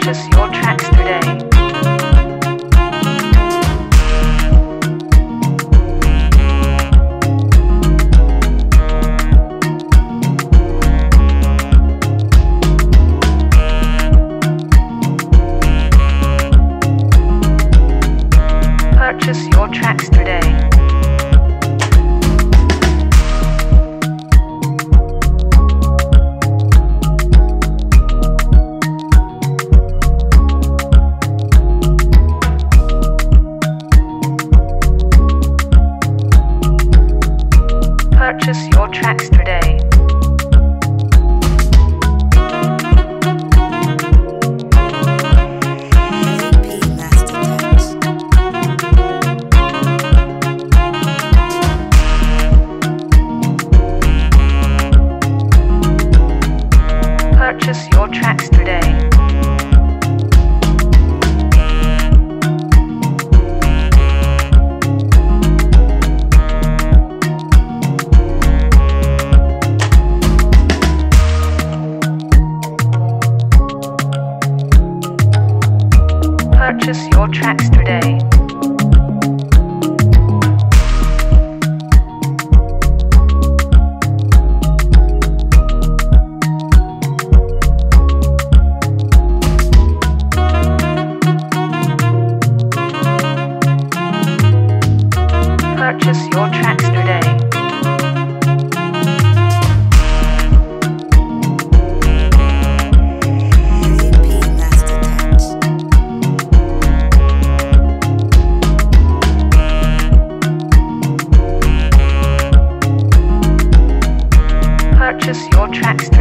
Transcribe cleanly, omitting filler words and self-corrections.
Purchase your tracks today. Purchase your tracks today. Purchase your tracks today. Purchase your tracks today. Purchase your tracks today. Purchase your tracks today. Purchase your tracks